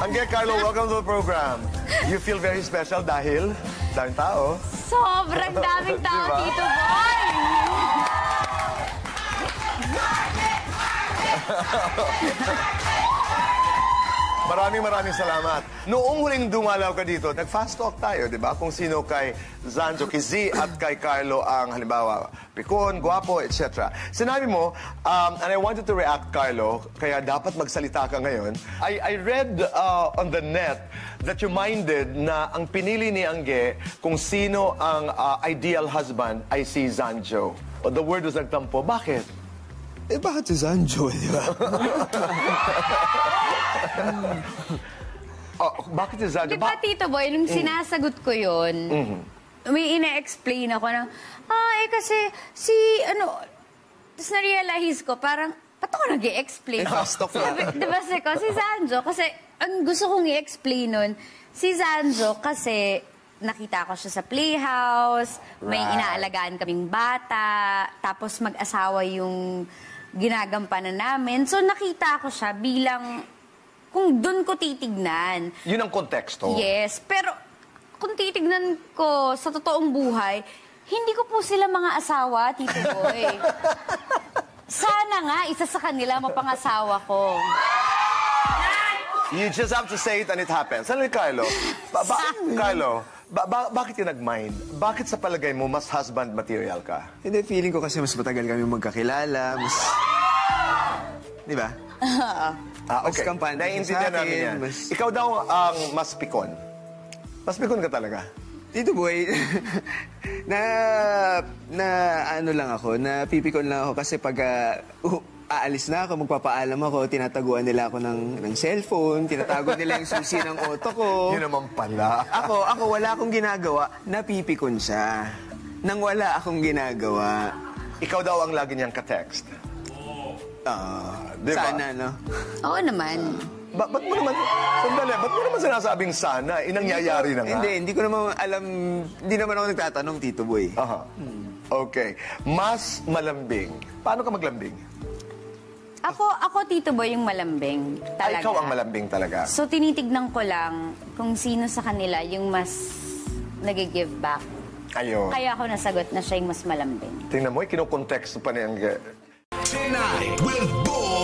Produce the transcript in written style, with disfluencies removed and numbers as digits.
Angge, Carlo, welcome to the program. You feel very special dahil daming tao. Sobrang daming tao, Diba? Tito Boy! Maraming salamat. Noong huling dumalaw ka dito, nag-fast talk tayo, di ba? Kung sino kay Zanjo, kay Z at kay Carlo ang halimbawa, pikon, guwapo, etc. Sinabi mo, and I wanted to react, Carlo, kaya dapat magsalita ka ngayon. I read on the net that you minded na ang pinili ni Angge kung sino ang ideal husband ay si Zanjo. The word was nagtampo. Bakit? Eh, bakit si Zanjo, di ba? Bakit si Zanjo? Di ba, Tito Boy, nung sinasagot ko yun, may ina-explain ako na, kasi tapos na-realize ko, parang, ba't ako nag-i-explain? Fast talk na. Di ba, si Zanjo, kasi, ang gusto kong i-explain nun, si Zanjo, kasi, nakita ko siya sa playhouse, may inaalagaan kaming bata, tapos mag-asawa yung ginagampanan namin. So, nakita ko siya bilang, kung doon ko titignan. Yun ang konteksto. Yes, pero kung titignan ko sa totoong buhay, hindi ko po sila mga asawa, Tito Boy. Sana nga, isa sa kanila mapangasawa ko. You just have to say it and it happens. Ano Carlo? Carlo, bakit ka nag-mind? Bakit sa palagay mo mas husband material ka? Hindi, feeling ko kasi mas matagal kami magkakilala, mas... Di ba? Okay. Mas kampante Naiintindihan sa namin yan. akin, Ikaw daw ang mas pikon. Mas pikon ka talaga. Tito Boy, ano lang ako, napipikon lang ako kasi pag aalis na ako, magpapaalam ako, tinataguan nila ako ng cellphone, tinatago nila yung susi ng auto ko. Yun naman pala. Ako, wala akong ginagawa, napipikon siya. Nang wala akong ginagawa. Ikaw daw ang lagi niyang ka-text. Diba? Sana, no? Oo naman. Ba't mo naman, sandali, ba't mo naman sinasabing sana? Inangyayari na nga. Hindi ko naman alam, hindi naman ako nagtatanong, Tito Boy. Aha. Okay. Mas malambing. Paano ka maglambing? Ako, Tito Boy, yung malambing. Talaga. Ikaw ang malambing talaga. So, tinitignan ko lang kung sino sa kanila yung mas nag-give back. Ayun. Kaya ako nasagot na siya yung mas malambing. Tingnan mo, kinukonteksto pa ni Angge. Tonight with Bull